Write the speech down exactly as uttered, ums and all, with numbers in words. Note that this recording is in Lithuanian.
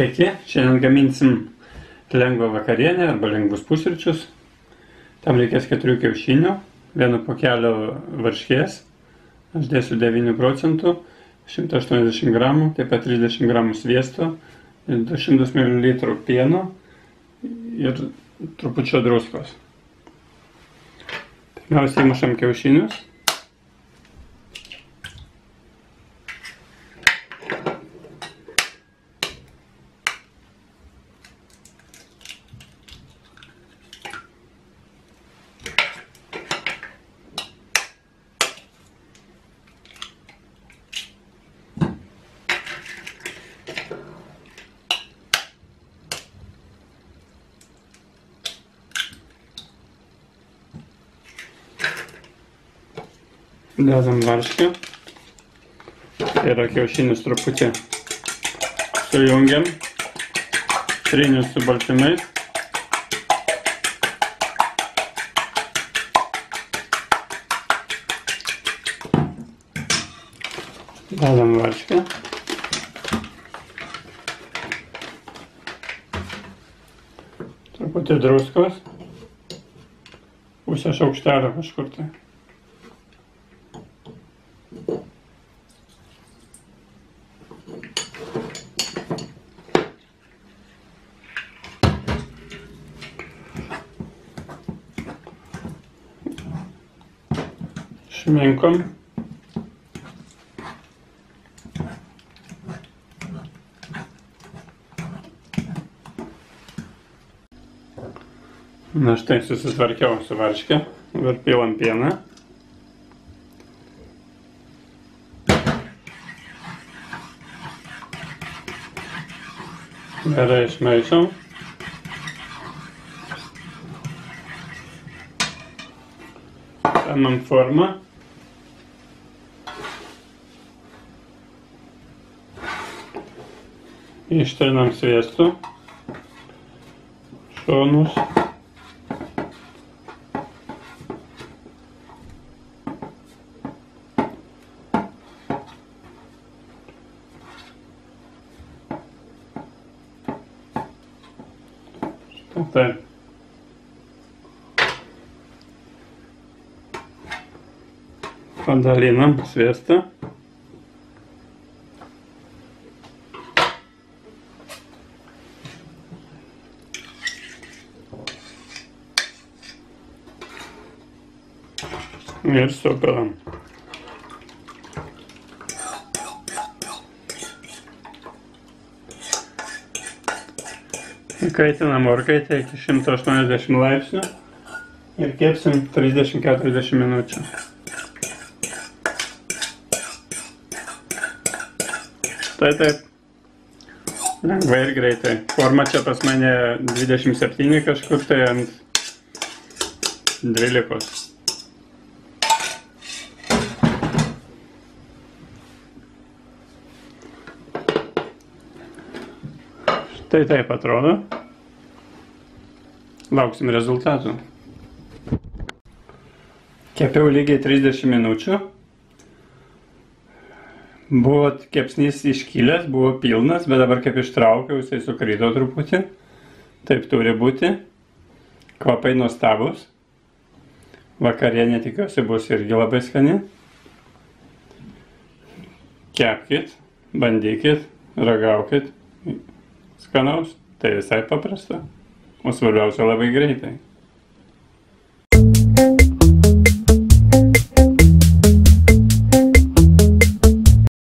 Sveiki, šiandien gaminsim lengvą vakarienę arba lengvus pusryčius. Tam reikės keturių kiaušinių, vieno pokelio varškės, aš dėsiu devynių procentų, šimtą aštuoniasdešimt gramų, taip pat trisdešimt gramų sviesto, du šimtus mililitrų pieno ir trupučio druskos. Pirmiausia, įmušam kiaušinius. Dedam varškę, tai yra kiaušinius truputį sujungiam, trynius su baltymais. Dedam varškę. Truputį druskos, pusę šaukštelio kažkur tai. Šminkom. Na štai susitvarkiau su varške, dabar pilam pieną. Gerai išmaišom. Paimam formą. Ištrinam sviestu, šonus. Štai. Padalinam sviestą. Ir supilam. Įkaitinam orkaitę iki šimto aštuoniasdešimt laipsnių ir kepsim trisdešimt keturiasdešimt minučių. Tai taip, lengvai ir greitai. Forma čia pas mane dvidešimt septyni kažkur tai ant dvylikos. Tai taip atrodo. Lauksim rezultatų. Kepiau lygiai trisdešimt minučių. Buvo kepsnys iškilęs, buvo pilnas, bet dabar kaip ištraukiau, jisai sukryto truputį. Taip turi būti. Kvapai nuostabus. Vakarienė tikiuosi bus irgi labai skani. Kepkit, bandykit, ragaukit. Skanaus, tai visai paprasta, o svarbiausia labai greitai.